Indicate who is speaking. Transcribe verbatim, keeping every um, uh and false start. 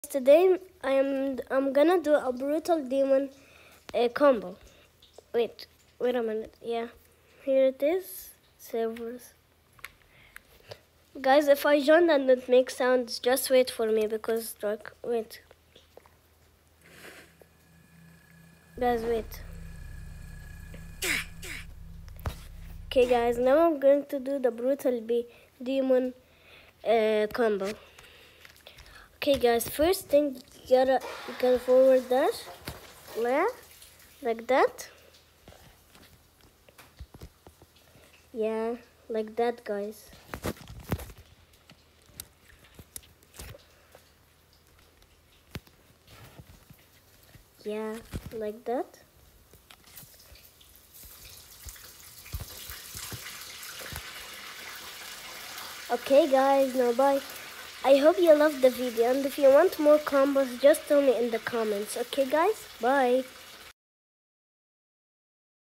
Speaker 1: Today I am I'm gonna do a brutal demon uh, combo. Wait, wait a minute. Yeah, here it is. Servers. Guys, if I join and it makes sounds, just wait for me because like wait. Guys, wait. Okay, guys, now I'm going to do the brutal B demon uh, combo. Okay, guys, first thing you gotta you gotta forward dash, yeah, like that. Yeah, like that, guys. Yeah, like that. Okay, guys, now bye. I hope you loved the video, and if you want more combos, just tell me in the comments. Okay, guys? Bye.